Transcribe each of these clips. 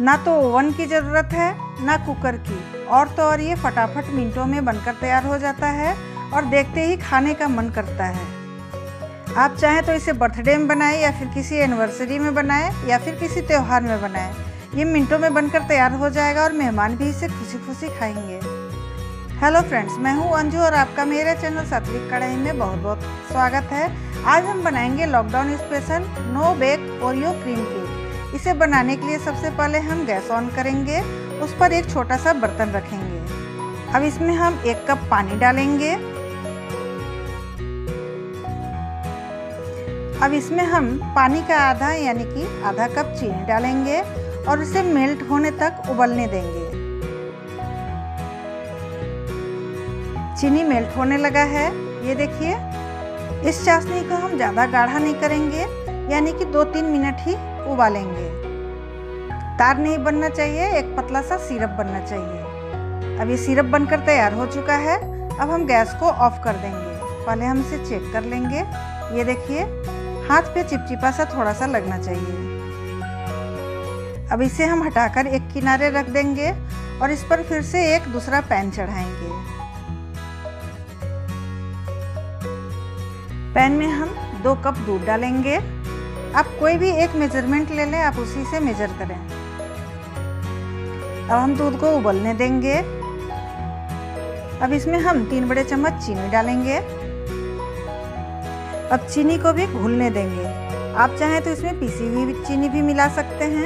ना तो ओवन की ज़रूरत है ना कुकर की, और तो और ये फटाफट मिनटों में बनकर तैयार हो जाता है और देखते ही खाने का मन करता है। आप चाहें तो इसे बर्थडे में बनाएं या फिर किसी एनिवर्सरी में बनाएं या फिर किसी त्यौहार में बनाएं। ये मिनटों में बनकर तैयार हो जाएगा और मेहमान भी इसे खुशी खुशी खाएंगे। हेलो फ्रेंड्स, मैं हूं अंजू और आपका मेरे चैनल सात्विक कढ़ाई में बहुत बहुत स्वागत है। आज हम बनाएंगे lockdown special no bake Oreo cream cake. इसे बनाने के लिए सबसे पहले हम गैस ऑन करेंगे, उस पर एक छोटा सा बर्तन रखेंगे। अब इसमें हम 1 कप पानी डालेंगे। अब इसमें हम पानी का आधा यानी कि आधा कप चीनी डालेंगे और इसे मेल्ट होने तक उबलने देंगे। चीनी मेल्ट होने लगा है, ये देखिए। इस चाशनी को हम ज़्यादा गाढ़ा नहीं करेंगे, यानी कि 2-3 मिनट ही उबालेंगे। तार नहीं बनना चाहिए, एक पतला सा सिरप बनना चाहिए। अब ये सिरप बनकर तैयार हो चुका है। अब हम गैस को ऑफ कर देंगे। पहले हम इसे चेक कर लेंगे। ये देखिए, हाथ पे चिपचिपा सा थोड़ा सा लगना चाहिए। अब इसे हम हटाकर एक किनारे रख देंगे और इस पर फिर से एक दूसरा पैन चढ़ाएंगे। पैन में हम 2 कप दूध डालेंगे। आप कोई भी एक मेजरमेंट ले लें, आप उसी से मेजर करें। अब हम दूध को उबलने देंगे। अब इसमें हम 3 बड़े चम्मच चीनी डालेंगे। अब चीनी को भी घुलने देंगे। आप चाहें तो इसमें पीसी हुई चीनी भी मिला सकते हैं।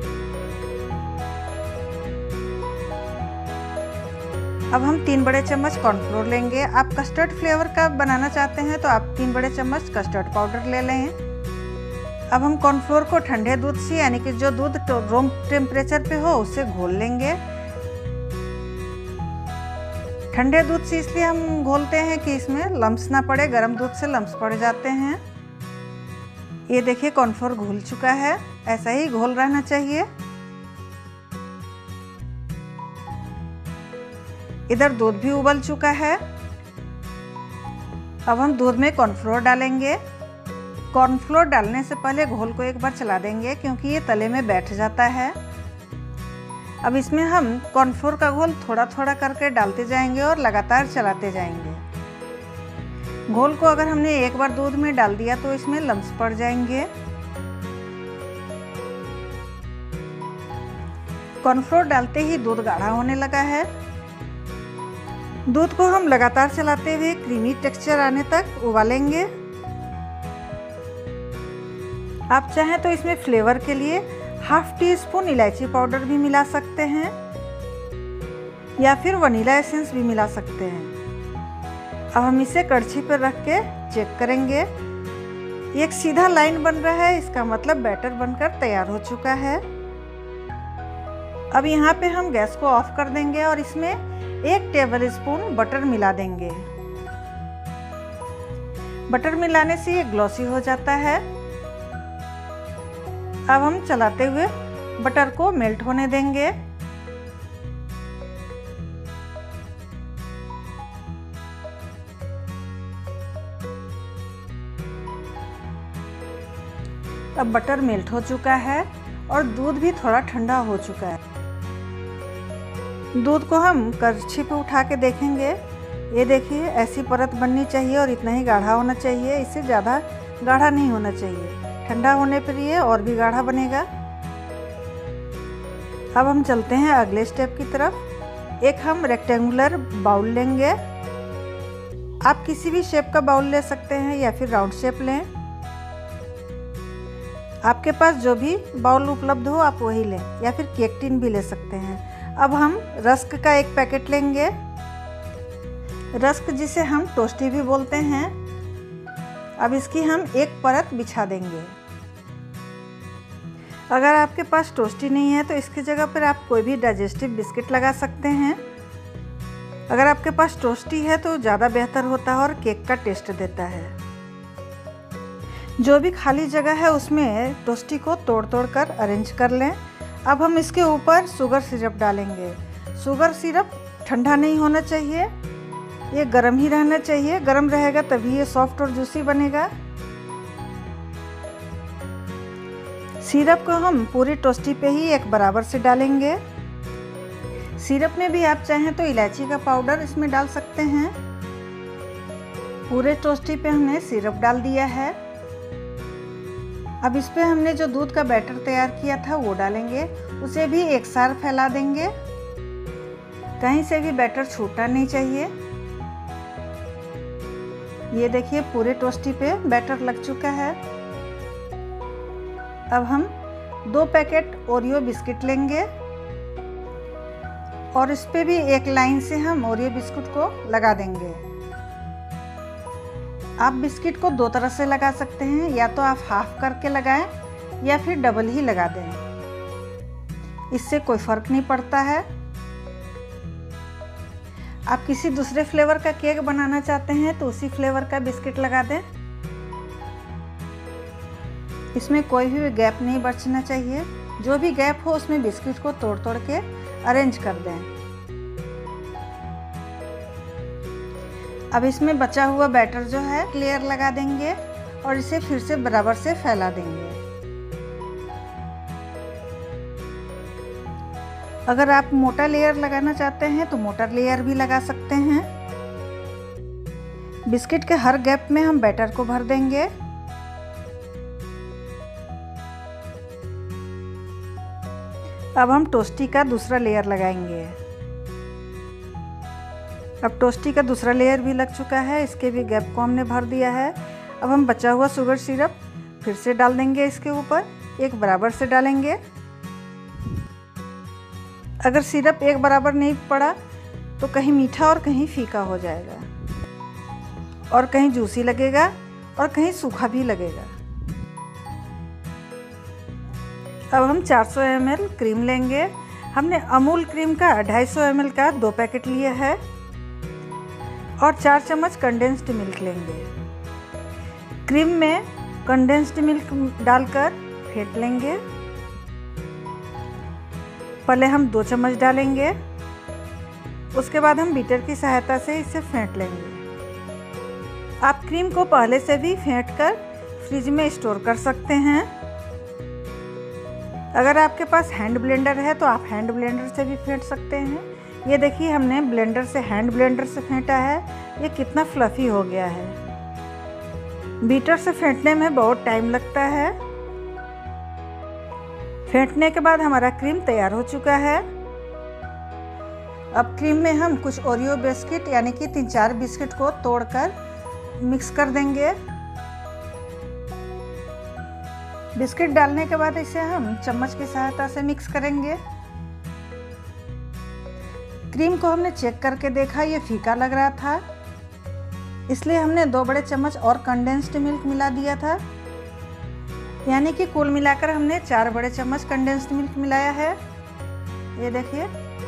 अब हम 3 बड़े चम्मच कॉर्नफ्लोर लेंगे। आप कस्टर्ड फ्लेवर का बनाना चाहते हैं तो आप 3 बड़े चम्मच कस्टर्ड पाउडर ले लें। अब हम कॉर्नफ्लोर को ठंडे दूध से, यानी कि जो दूध रूम टेम्परेचर पे हो, उससे घोल लेंगे। ठंडे दूध से इसलिए हम घोलते हैं कि इसमें लम्स ना पड़े, गर्म दूध से लम्स पड़ जाते हैं। ये देखिए, कॉर्नफ्लोर घुल चुका है। ऐसा ही घोल रहना चाहिए। इधर दूध भी उबल चुका है। अब हम दूध में कॉर्नफ्लोर डालेंगे। कॉर्नफ्लोर डालने से पहले घोल को एक बार चला देंगे, क्योंकि ये तले में बैठ जाता है। अब इसमें हम कॉर्नफ्लोर का घोल थोड़ा थोड़ा करके डालते जाएंगे और लगातार चलाते जाएंगे। घोल को अगर हमने एक बार दूध में डाल दिया तो इसमें लम्स पड़ जाएंगे। कॉर्नफ्लोर डालते ही दूध गाढ़ा होने लगा है। दूध को हम लगातार चलाते हुए क्रीमी टेक्सचर आने तक उबालेंगे। आप चाहें तो इसमें फ्लेवर के लिए ½ टीस्पून इलायची पाउडर भी मिला सकते हैं या फिर वनीला एसेंस भी मिला सकते हैं। अब हम इसे कड़छी पर रख के चेक करेंगे। एक सीधा लाइन बन रहा है, इसका मतलब बैटर बनकर तैयार हो चुका है। अब यहाँ पे हम गैस को ऑफ कर देंगे और इसमें 1 टेबलस्पून बटर मिला देंगे। बटर मिलाने से ये ग्लॉसी हो जाता है। अब हम चलाते हुए बटर को मेल्ट होने देंगे। अब बटर मेल्ट हो चुका है और दूध भी थोड़ा ठंडा हो चुका है। दूध को हम कड़छी पे उठा के देखेंगे। ये देखिए, ऐसी परत बननी चाहिए और इतना ही गाढ़ा होना चाहिए। इससे ज़्यादा गाढ़ा नहीं होना चाहिए। ठंडा होने पर ये और भी गाढ़ा बनेगा। अब हम चलते हैं अगले स्टेप की तरफ। एक हम रेक्टेंगुलर बाउल लेंगे। आप किसी भी शेप का बाउल ले सकते हैं या फिर राउंड शेप लें। आपके पास जो भी बाउल उपलब्ध हो आप वही लें, या फिर केक टिन भी ले सकते हैं। अब हम रस्क का एक पैकेट लेंगे। रस्क जिसे हम टोस्टी भी बोलते हैं। अब इसकी हम एक परत बिछा देंगे। अगर आपके पास टोस्टी नहीं है तो इसकी जगह पर आप कोई भी डाइजेस्टिव बिस्किट लगा सकते हैं। अगर आपके पास टोस्टी है तो ज़्यादा बेहतर होता है और केक का टेस्ट देता है। जो भी खाली जगह है उसमें टोस्टी को तोड़ तोड़ कर अरेंज कर लें। अब हम इसके ऊपर शुगर सिरप डालेंगे। शुगर सिरप ठंडा नहीं होना चाहिए, ये गर्म ही रहना चाहिए। गर्म रहेगा तभी ये सॉफ्ट और जूसी बनेगा। सिरप को हम पूरी टोस्टी पे ही एक बराबर से डालेंगे। सिरप में भी आप चाहें तो इलायची का पाउडर इसमें डाल सकते हैं। पूरे टोस्टी पे हमने सिरप डाल दिया है। अब इस पे हमने जो दूध का बैटर तैयार किया था वो डालेंगे, उसे भी एक साथ फैला देंगे। कहीं से भी बैटर छूटना नहीं चाहिए। ये देखिए पूरे टोस्टी पे बैटर लग चुका है। अब हम 2 पैकेट ओरियो बिस्किट लेंगे और इस पे भी एक लाइन से हम ओरियो बिस्कुट को लगा देंगे। आप बिस्किट को 2 तरह से लगा सकते हैं, या तो आप हाफ करके लगाएं या फिर डबल ही लगा दें, इससे कोई फर्क नहीं पड़ता है। आप किसी दूसरे फ्लेवर का केक बनाना चाहते हैं तो उसी फ्लेवर का बिस्किट लगा दें। इसमें कोई भी गैप नहीं बचना चाहिए। जो भी गैप हो उसमें बिस्किट को तोड़ तोड़ के अरेंज कर दें। अब इसमें बचा हुआ बैटर जो है लेयर लगा देंगे और इसे फिर से बराबर से फैला देंगे। अगर आप मोटा लेयर लगाना चाहते हैं तो मोटा लेयर भी लगा सकते हैं। बिस्किट के हर गैप में हम बैटर को भर देंगे। अब हम टोस्टी का दूसरा लेयर लगाएंगे। अब टोस्टी का दूसरा लेयर भी लग चुका है, इसके भी गैप को हमने भर दिया है। अब हम बचा हुआ शुगर सिरप फिर से डाल देंगे इसके ऊपर, एक बराबर से डालेंगे। अगर सिरप एक बराबर नहीं पड़ा तो कहीं मीठा और कहीं फीका हो जाएगा, और कहीं जूसी लगेगा और कहीं सूखा भी लगेगा। अब हम 400 ml क्रीम लेंगे। हमने अमूल क्रीम का 250 ml का 2 पैकेट लिया है और 4 चम्मच कंडेंस्ड मिल्क लेंगे। क्रीम में कंडेंस्ड मिल्क डालकर फेंट लेंगे। पहले हम 2 चम्मच डालेंगे, उसके बाद हम बीटर की सहायता से इसे फेंट लेंगे। आप क्रीम को पहले से भी फेंट कर फ्रिज में स्टोर कर सकते हैं। अगर आपके पास हैंड ब्लेंडर है तो आप हैंड ब्लेंडर से भी फेंट सकते हैं। ये देखिए हमने हैंड ब्लेंडर से फेंटा है, ये कितना फ्लफी हो गया है। बीटर से फेंटने में बहुत टाइम लगता है। फेंटने के बाद हमारा क्रीम तैयार हो चुका है। अब क्रीम में हम कुछ ओरियो बिस्किट यानी कि 3-4 बिस्किट को तोड़कर मिक्स कर देंगे। बिस्किट डालने के बाद इसे हम चम्मच की सहायता से मिक्स करेंगे। क्रीम को हमने चेक करके देखा, ये फीका लग रहा था, इसलिए हमने 2 बड़े चम्मच और कंडेंस्ड मिल्क मिला दिया था। यानी कि कुल मिलाकर हमने 4 बड़े चम्मच कंडेंस्ड मिल्क मिलाया है। ये देखिए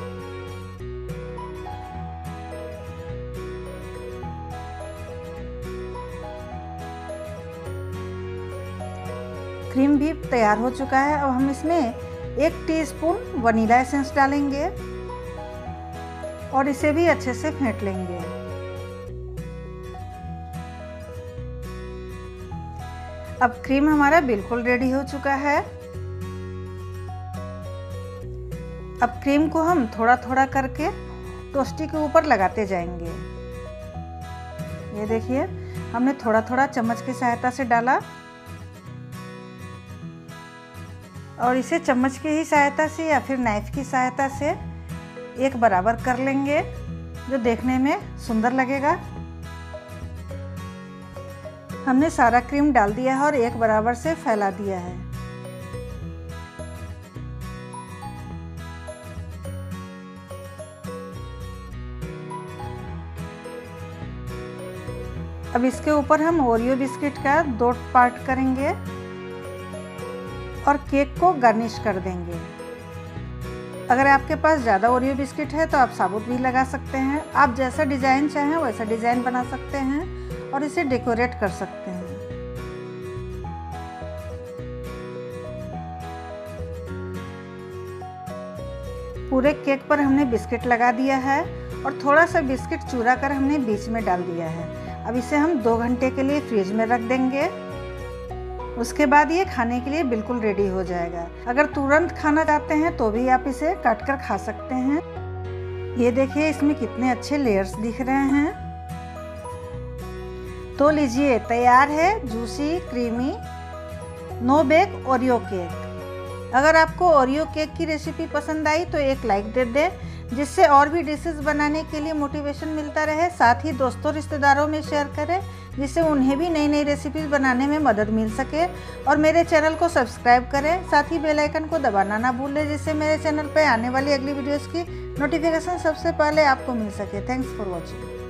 क्रीम भी तैयार हो चुका है। अब हम इसमें 1 टीस्पून वनीला एसेंस डालेंगे और इसे भी अच्छे से फेंट लेंगे। अब क्रीम हमारा बिल्कुल रेडी हो चुका है। अब क्रीम को हम थोड़ा थोड़ा करके टोस्टी के ऊपर लगाते जाएंगे। ये देखिए हमने थोड़ा थोड़ा चम्मच की सहायता से डाला और इसे चम्मच की ही सहायता से या फिर नाइफ की सहायता से एक बराबर कर लेंगे, जो देखने में सुंदर लगेगा। हमने सारा क्रीम डाल दिया है और एक बराबर से फैला दिया है। अब इसके ऊपर हम ओरियो बिस्किट का 2 पार्ट करेंगे और केक को गार्निश कर देंगे। अगर आपके पास ज़्यादा ओरियो बिस्किट है तो आप साबुत भी लगा सकते हैं। आप जैसा डिज़ाइन चाहें वैसा डिज़ाइन बना सकते हैं और इसे डेकोरेट कर सकते हैं। पूरे केक पर हमने बिस्किट लगा दिया है और थोड़ा सा बिस्किट चूरा कर हमने बीच में डाल दिया है। अब इसे हम 2 घंटे के लिए फ्रिज में रख देंगे। उसके बाद ये खाने के लिए बिल्कुल रेडी हो जाएगा। अगर तुरंत खाना चाहते हैं तो भी आप इसे काट कर खा सकते हैं। ये देखिए इसमें कितने अच्छे लेयर्स दिख रहे हैं। तो लीजिए, तैयार है juicy creamy no bake Oreo cake. अगर आपको ओरियो केक की रेसिपी पसंद आई तो एक लाइक दे दें, जिससे और भी डिशेस बनाने के लिए मोटिवेशन मिलता रहे। साथ ही दोस्तों रिश्तेदारों में शेयर करें, जिससे उन्हें भी नई नई रेसिपीज बनाने में मदद मिल सके। और मेरे चैनल को सब्सक्राइब करें, साथ ही बेल आइकन को दबाना ना भूलें, जिससे मेरे चैनल पर आने वाली अगली वीडियोस की नोटिफिकेशन सबसे पहले आपको मिल सके। Thanks for watching.